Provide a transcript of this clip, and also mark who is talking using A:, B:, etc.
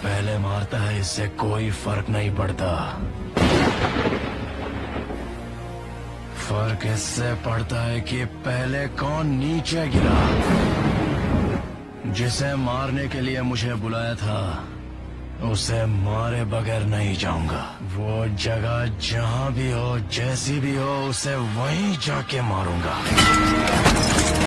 A: पहले मारता है इससे कोई फर्क नहीं पड़ता। फर्क इससे पड़ता है कि पहले कौन नीचे गिरा। जिसे मारने के लिए मुझे बुलाया था उसे मारे बगैर नहीं जाऊंगा। वो जगह जहां भी हो, जैसी भी हो, उसे वहीं जाके मारूंगा।